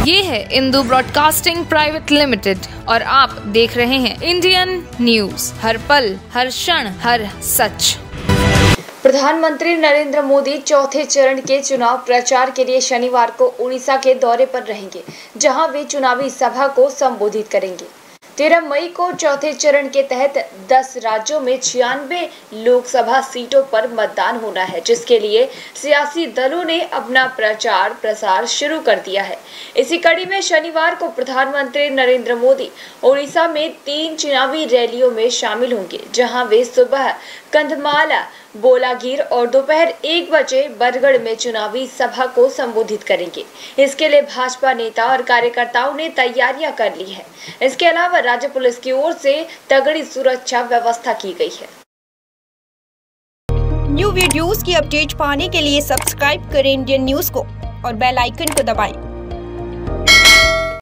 ये है Indu broadcasting private limited और आप देख रहे हैं इंडियन न्यूज, हर पल, हर क्षण, हर सच। प्रधानमंत्री नरेंद्र मोदी चौथे चरण के चुनाव प्रचार के लिए शनिवार को उड़ीसा के दौरे पर रहेंगे, जहां वे चुनावी सभा को संबोधित करेंगे। 13 मई को चौथे चरण के तहत 10 राज्यों में 96 लोकसभा सीटों पर मतदान होना है, जिसके लिए सियासी दलों ने अपना प्रचार प्रसार शुरू कर दिया है। इसी कड़ी में शनिवार को प्रधानमंत्री नरेंद्र मोदी ओडिशा में 3 चुनावी रैलियों में शामिल होंगे, जहां वे सुबह कंधमाला, बोलागीर और दोपहर 1 बजे बरगढ़ में चुनावी सभा को संबोधित करेंगे। इसके लिए भाजपा नेता और कार्यकर्ताओं ने तैयारियां कर ली है। इसके अलावा राज्य पुलिस की ओर से तगड़ी सुरक्षा व्यवस्था की गई है। न्यू वीडियोस की अपडेट पाने के लिए सब्सक्राइब करें इंडियन न्यूज को और बेल आइकन को दबाएं।